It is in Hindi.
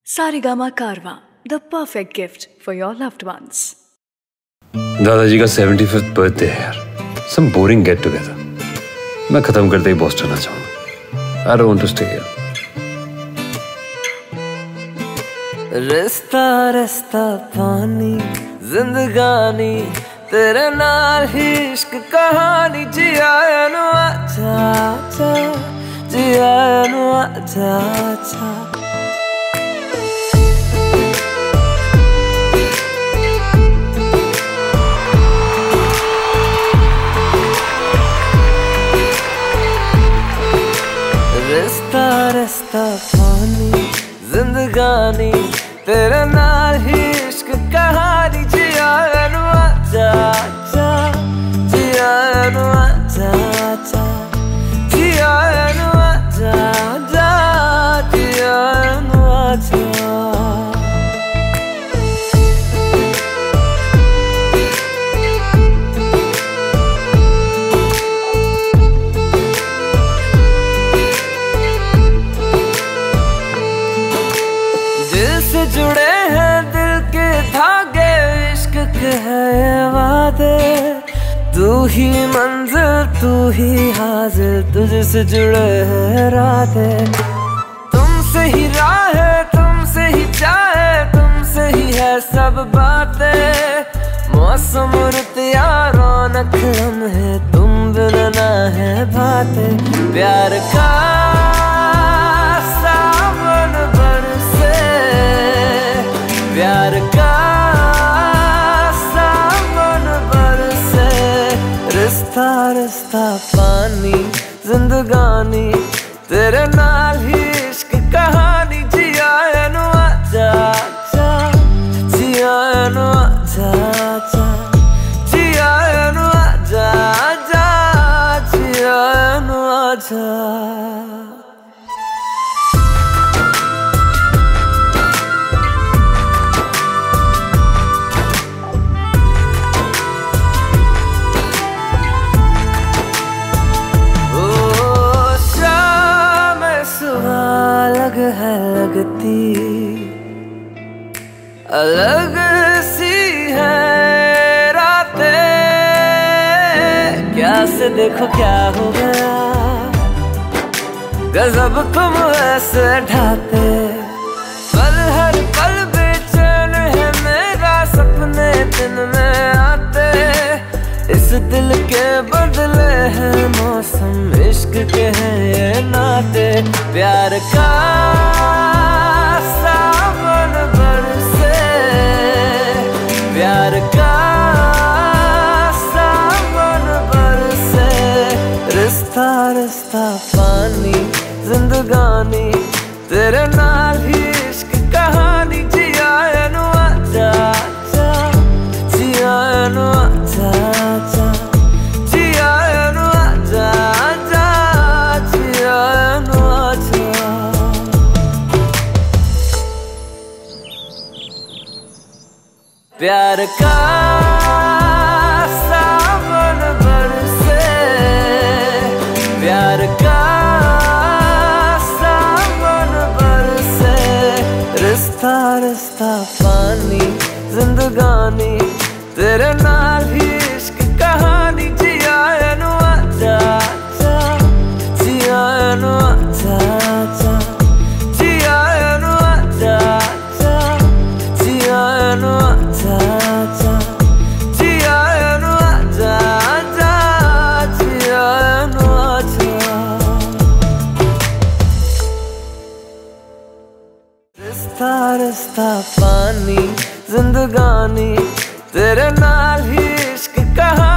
Saregama Karwa, the perfect gift for your loved ones. दादाजी का 75th बर्थडे है यार. Some boring get together. मैं खत्म करते ही बॉस्टन आ जाऊंगा. I don't want to stay here. रिश्ता रिश्ता पानी जिंदगानी तेरे नाल ही इश्क कहानी जिया नु आजा आजा जिया नु आजा आजा. रिश्ता रिश्ता पानी जिंदगानी तेरे नाल ही इश्क कहानी जिया नु आजा आजा जिया नु आजा आजा जिया नु आजा आजा जिया नु आजा. जुड़े हैं दिल के धागे इश्क के है वादे तू ही मंजिल तू ही हाजिर तुझसे जुड़े हैं राधे. तुमसे ही राह है तुमसे ही चाहे तुमसे ही है सब बातें मौसम रुतिया रौनक लम्हे तुम बिना ना है बातें. प्यार का सावन बरसे प्यार का सावन बरसे रिश्ता रिश्ता पानी जिंदगानी तेरे नाल ही इश्क कहानी जिया नु आजा आजा जिया नु आजा आजा जिया नु आजा आजा जिया नु आजा. अलग है लगती अलग सी है रातें क्या से देखो क्या हो गया गजब तुम ऐसे ढाते. पल हर पल बेचैन है मेरा सपने दिन में आते इस दिल के बदले हैं मौसम इश्क के हैं ये नाते. प्यार का सावन बरसे प्यार का सावन बरसे रिश्ता रिश्ता पानी जिंदगानी तेरे नाल ही इश्क कहानी जिया नु आजा आजा जिया नु आजा आजा जिया नु आजा आजा जिया नु आजा. प्यार का सावन बरसे प्यार का सावन बरसे रिश्ता रिश्ता पानी जिंदगानी तेरे नाल ही इश्क कहानी जिया नु आजा आजा जिया नु आजा आजा जिया नु आजा आजा जिया नु आजा आजा जिया नु आजा आजा जिया नु आजा. रिश्ता रिश्ता पानी जिंदगानी तेरे नाल ही इश्क कहानी